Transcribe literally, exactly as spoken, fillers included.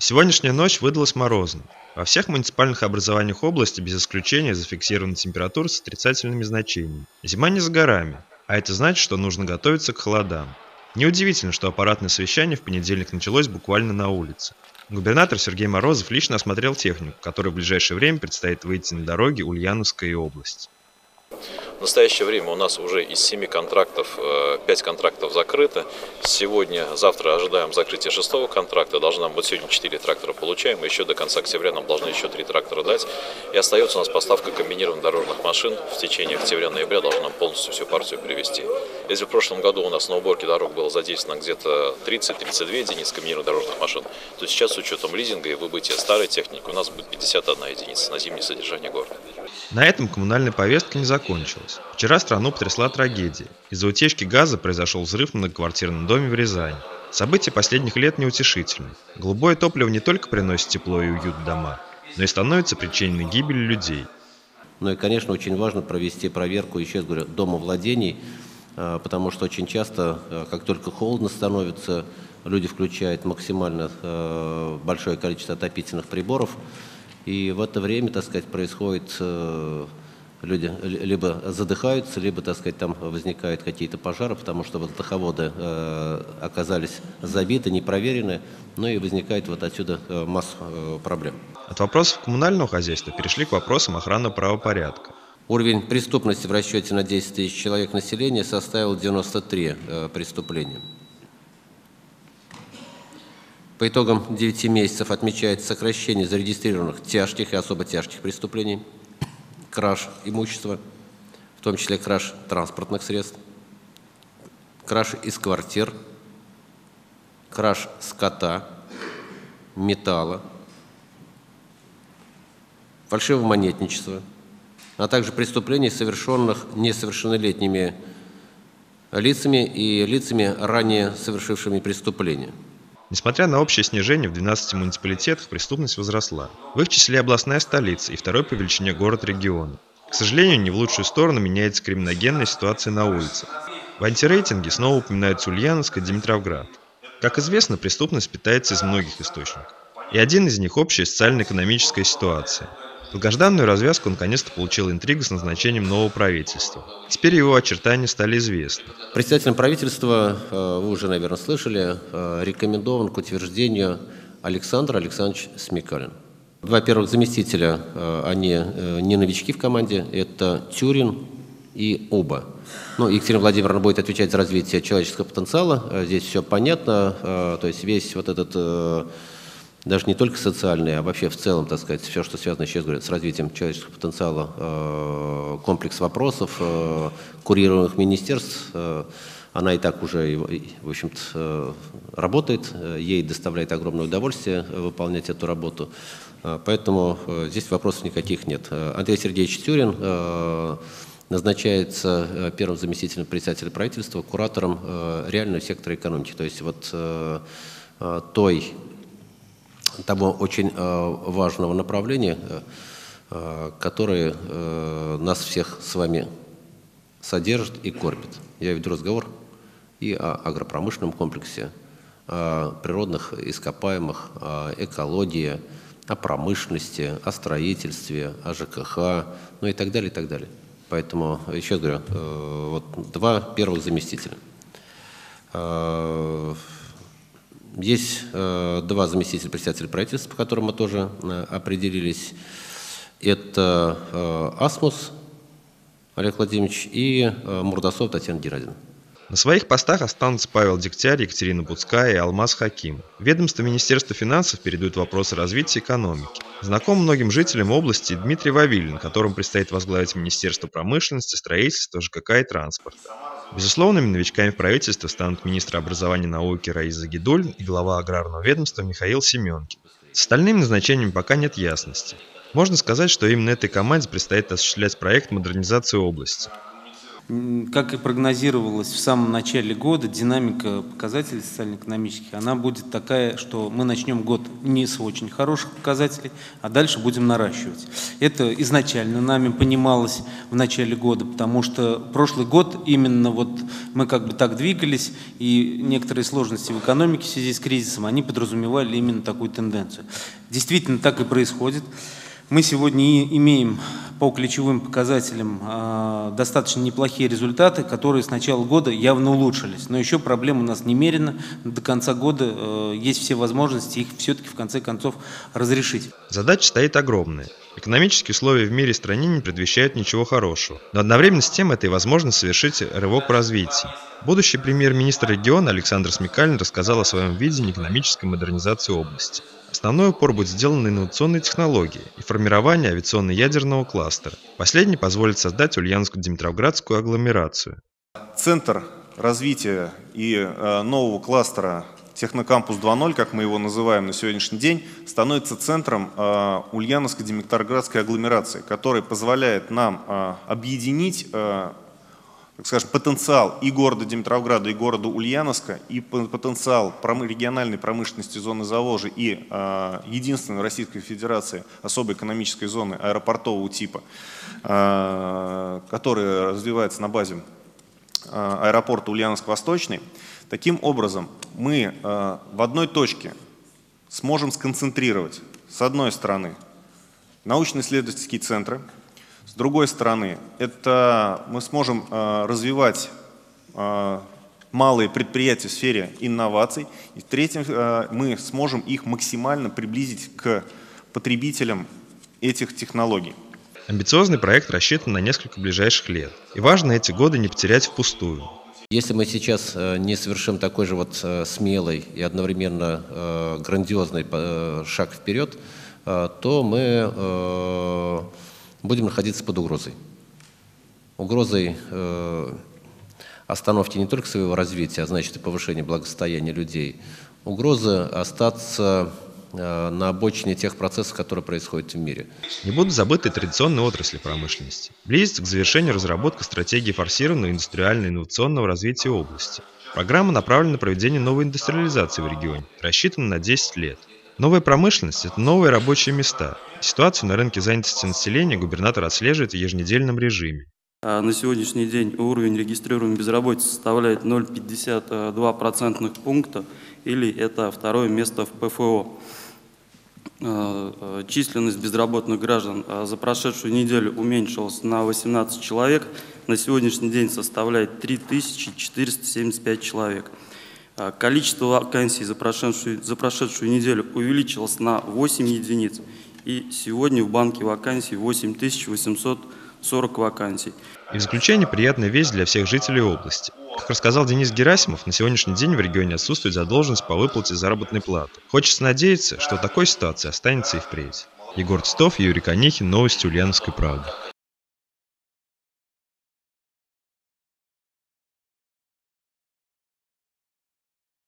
Сегодняшняя ночь выдалась морозной. Во всех муниципальных образованиях области без исключения зафиксированы температуры с отрицательными значениями. Зима не за горами, а это значит, что нужно готовиться к холодам. Неудивительно, что аппаратное совещание в понедельник началось буквально на улице. Губернатор Сергей Морозов лично осмотрел технику, которой в ближайшее время предстоит выйти на дороги Ульяновской и области. В настоящее время у нас уже из семи контрактов пять контрактов закрыто. Сегодня, завтра ожидаем закрытия шестого контракта. Должна, вот сегодня четыре трактора получаем. Еще до конца октября нам должны еще три трактора дать. И остается у нас поставка комбинированных дорожных машин. В течение октября-ноября должна нам полностью всю партию привезти. Если в прошлом году у нас на уборке дорог было задействовано где-то тридцать-тридцать две единицы комбинированных дорожных машин, то сейчас с учетом лизинга и выбытия старой техники у нас будет пятьдесят одна единица на зимнее содержание города. На этом коммунальная повестка не закончилась. Вчера страну потрясла трагедия. Из-за утечки газа произошел взрыв в многоквартирном доме в Рязани. События последних лет неутешительны. Голубое топливо не только приносит тепло и уют в дома, но и становится причиной гибели людей. Ну и, конечно, очень важно провести проверку, еще раз говорю, домовладений, потому что очень часто, как только холодно становится, люди включают максимально большое количество отопительных приборов, и в это время, так сказать, происходит, люди либо задыхаются, либо, так сказать, там возникают какие-то пожары, потому что воздуховоды оказались забиты, не проверены, ну и возникает вот отсюда масса проблем. От вопросов коммунального хозяйства перешли к вопросам охраны правопорядка. Уровень преступности в расчете на десять тысяч человек населения составил девяносто три преступления. По итогам девяти месяцев отмечается сокращение зарегистрированных тяжких и особо тяжких преступлений, краж имущества, в том числе краж транспортных средств, краж из квартир, краж скота, металла, фальшивого монетничества, а также преступлений, совершенных несовершеннолетними лицами и лицами, ранее совершившими преступления. Несмотря на общее снижение, в двенадцати муниципалитетах преступность возросла. В их числе областная столица и второй по величине город региона. К сожалению, не в лучшую сторону меняется криминогенная ситуация на улицах. В антирейтинге снова упоминаются Ульяновск и Димитровград. Как известно, преступность питается из многих источников. И один из них – общая социально-экономическая ситуация. Долгожданную развязку наконец-то получила интрига с назначением нового правительства. Теперь его очертания стали известны. Председателем правительства, вы уже, наверное, слышали, рекомендован к утверждению Александр Александрович Смекалин. Два первых заместителя, они не новички в команде, это Тюрин и Оба. Ну, Екатерина Владимировна будет отвечать за развитие человеческого потенциала, здесь все понятно, то есть весь вот этот... даже не только социальные, а вообще в целом, так сказать, все, что связано, сейчас говорят, с развитием человеческого потенциала, комплекс вопросов, курируемых министерств, она и так уже, в общем-то, работает, ей доставляет огромное удовольствие выполнять эту работу, поэтому здесь вопросов никаких нет. Андрей Сергеевич Тюрин назначается первым заместителем председателя правительства, куратором реального сектора экономики, то есть вот той того очень э, важного направления, э, которое э, нас всех с вами содержит и кормит. Я веду разговор и о агропромышленном комплексе, о природных ископаемых, о экологии, о промышленности, о строительстве, о ЖКХ, ну и так далее, и так далее. Поэтому, еще раз говорю, э, вот два первых заместителя. Э, Есть э, два заместителя председателя правительства, по которым мы тоже э, определились. Это э, Асмус Олег Владимирович и э, Мурдасов Татьяна Герадина. На своих постах останутся Павел Дегтярь, Екатерина Буцкая и Алмаз Хаким. В ведомство Министерства финансов передают вопросы развития экономики. Знаком многим жителям области Дмитрий Вавилин, которому предстоит возглавить Министерство промышленности, строительства, ЖКХ и транспорта. Безусловными новичками в правительстве станут министр образования и науки Раиса Загидуллина и глава аграрного ведомства Михаил Семенкин. С остальными назначениями пока нет ясности. Можно сказать, что именно этой команде предстоит осуществлять проект модернизации области. Как и прогнозировалось в самом начале года, динамика показателей социально-экономических, она будет такая, что мы начнем год не с очень хороших показателей, а дальше будем наращивать. Это изначально нами понималось в начале года, потому что прошлый год именно вот мы как бы так двигались, и некоторые сложности в экономике в связи с кризисом, они подразумевали именно такую тенденцию. Действительно, так и происходит. Мы сегодня имеем по ключевым показателям э, достаточно неплохие результаты, которые с начала года явно улучшились. Но еще проблем у нас немерено. До конца года э, есть все возможности их все-таки в конце концов разрешить. Задача стоит огромная. Экономические условия в мире и стране не предвещают ничего хорошего. Но одновременно с тем это и возможно совершить рывок в развитии. Будущий премьер-министр региона Александр Смекалин рассказал о своем видении экономической модернизации области. Основной упор будет сделан на инновационные технологии и формирование авиационно-ядерного кластера. Последний позволит создать Ульяновско-Димитровградскую агломерацию. Центр развития и э, нового кластера Технокампус два ноль, как мы его называем на сегодняшний день, становится центром э, Ульяновско-Димитровградской агломерации, который позволяет нам э, объединить э, так скажем, потенциал и города Димитровграда, и города Ульяновска, и потенциал пром... региональной промышленности зоны Заволжья и э, единственной в Российской Федерации особой экономической зоны аэропортового типа, э, которая развивается на базе э, аэропорта Ульяновск-Восточный. Таким образом, мы э, в одной точке сможем сконцентрировать, с одной стороны, научно-исследовательские центры, с другой стороны, это мы сможем э, развивать э, малые предприятия в сфере инноваций. И в-третьих, э, мы сможем их максимально приблизить к потребителям этих технологий. Амбициозный проект рассчитан на несколько ближайших лет. И важно эти годы не потерять впустую. Если мы сейчас не совершим такой же вот смелый и одновременно грандиозный шаг вперед, то мы будем находиться под угрозой. Угрозой остановки не только своего развития, а значит и повышения благосостояния людей. Угрозы остаться на обочине тех процессов, которые происходят в мире. Не будут забыты традиционные отрасли промышленности. Близится к завершению разработка стратегии форсированного индустриально-инновационного развития области. Программа направлена на проведение новой индустриализации в регионе, рассчитана на десять лет. Новая промышленность – это новые рабочие места. Ситуацию на рынке занятости населения губернатор отслеживает в еженедельном режиме. На сегодняшний день уровень регистрируемой безработицы составляет ноль целых пятьдесят два процентных пункта, или это второе место в ПФО. Численность безработных граждан за прошедшую неделю уменьшилась на восемнадцать человек, на сегодняшний день составляет три тысячи четыреста семьдесят пять человек. Количество вакансий за прошедшую, за прошедшую неделю увеличилось на восемь единиц, и сегодня в банке вакансий восемь тысяч восемьсот сорок вакансий. И в заключение приятная весть для всех жителей области. Как рассказал Денис Герасимов, на сегодняшний день в регионе отсутствует задолженность по выплате заработной платы. Хочется надеяться, что такой ситуация останется и впредь. Егор Титов, Юрий Конихин, новости Ульяновской правды.